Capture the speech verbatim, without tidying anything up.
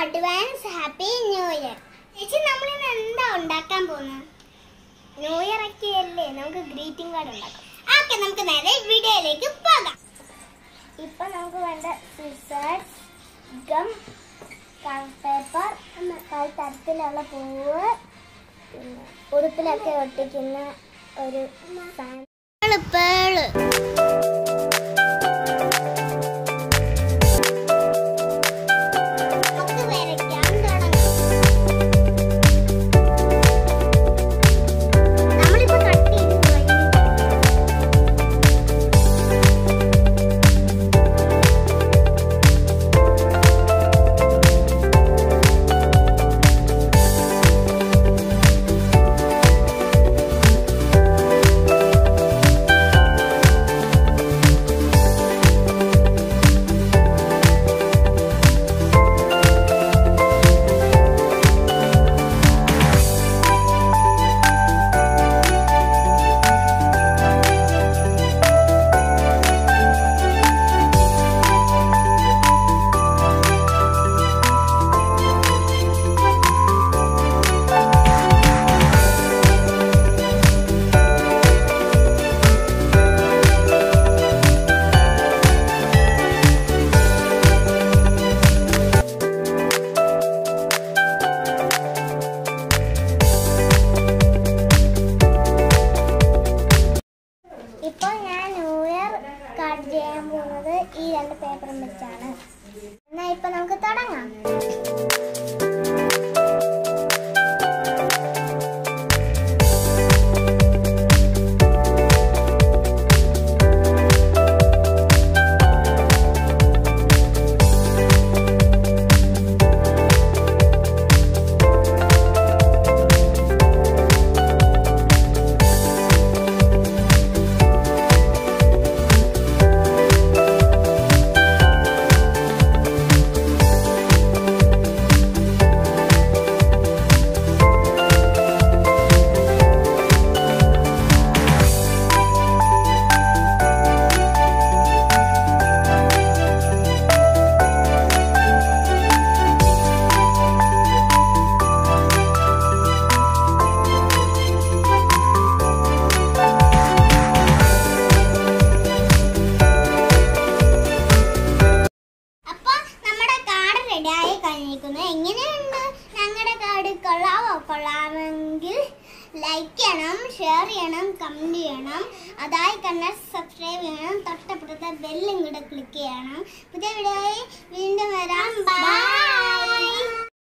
Advance happy new year. ചേച്ചി നമ്മൾ ഇന്ന് എന്താ ഉണ്ടാക്കാൻ പോകുന്നത്? ന്യൂ ഇയർ ഒക്കെ അല്ലേ, നമുക്ക് ഗ്രീറ്റിംഗ് കാർഡ് ഉണ്ടാക്കാം. ഓക്കെ, നമുക്ക് നേരെ വീഡിയോയിലേക്ക് പോകാം. ഇപ്പൊ നമുക്ക് വേണ്ട സിസേഴ്സ്, ഗം, പേപ്പർ, പല തരത്തിലുള്ള പൂവ്, പിന്നെ ഉടുപ്പിലൊക്കെ ഒട്ടിക്കുന്ന ഒരു പേള്. ഇപ്പോൾ ഞാൻ ന്യൂ ഇയർ കാർഡ് ചെയ്യാൻ പോകുന്നത് ഈ രണ്ട് പേപ്പറും വെച്ചാണ്. എന്നാൽ ഇപ്പൊ നമുക്ക് തുടങ്ങാം. എങ്ങനെയുണ്ട് ഞങ്ങളുടെ കാർഡ്? കൊള്ളാവോ? കൊള്ളാമെങ്കിൽ ലൈക്ക് ചെയ്യണം, ഷെയർ ചെയ്യണം, കമന്റ് ചെയ്യണം. അതായി കണ്ടാൽ സബ്സ്ക്രൈബ് ചെയ്യണം, തൊട്ടപ്പുറത്തെ ബെല്ലും കൂടെ ക്ലിക്ക് ചെയ്യണം. പുതിയ വീഡിയോയിൽ വീണ്ടും വരാം. ബൈ.